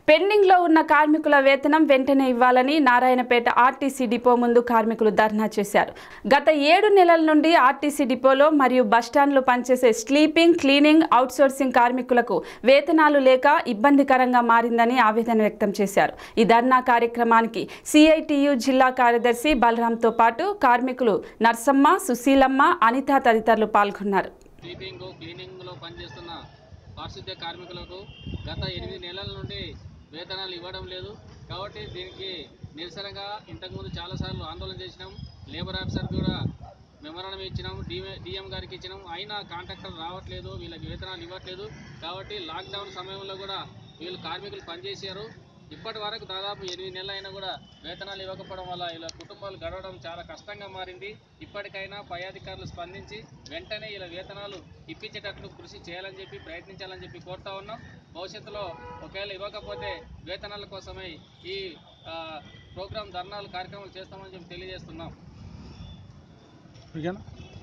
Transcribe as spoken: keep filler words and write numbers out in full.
Pending లో ఉన్న కార్మికుల వేతనం వెంటనే ఇవ్వాలని నారాయణపేట ఆర్టీసీ డిపో ముందు కార్మికులు ధర్నా చేశారు. గత ఏడు నెలల నుండి ఆర్టీసీ డిపోలో మరియు బస్టాండ్లో పనిచేసే స్లీపింగ్, క్లీనింగ్, అవుట్సోర్సింగ్ కార్మికులకు వేతనాలు లేక ఇబ్బందికరంగా మారిందని ఆవేదన వ్యక్తం చేశారు. ఈ ధర్నా కార్యక్రమానికి సిఐటియు జిల్లా కార్యదర్శి బలరాంతో పాటు కార్మికులు నర్సమ్మ, సుశీలమ్మ, అనిత తదితరులు పాల్గొన్నారు. పారిశుద్ధ్య కార్మికులకు గత ఎనిమిది నెలల నుండి వేతనాలు ఇవ్వడం లేదు. కాబట్టి దీనికి నిరసనగా ఇంతకుముందు చాలాసార్లు ఆందోళన చేసినాం. లేబర్ ఆఫీసర్ కూడా మెమరాండం ఇచ్చినాం, డిఎం గారికి ఇచ్చినాం. అయినా కాంట్రాక్టర్ రావట్లేదు, వీళ్ళకి వేతనాలు ఇవ్వట్లేదు. కాబట్టి లాక్డౌన్ సమయంలో కూడా వీళ్ళు కార్మికులు పనిచేశారు. ఇప్పటి వరకు దాదాపు ఎనిమిది నెలలు అయినా కూడా వేతనాలు ఇవ్వకపోవడం వల్ల ఇలా కుటుంబాలు గడవడం చాలా కష్టంగా మారింది. ఇప్పటికైనా పై అధికారులు స్పందించి వెంటనే ఇలా వేతనాలు ఇప్పించేటట్లు కృషి చేయాలని చెప్పి ప్రయత్నించాలని చెప్పి కోరుతా ఉన్నాం. భవిష్యత్తులో ఒకవేళ ఇవ్వకపోతే వేతనాల కోసమై ఈ ప్రోగ్రాం ధర్నాలు కార్యక్రమాలు చేస్తామని చెప్పి తెలియజేస్తున్నాం.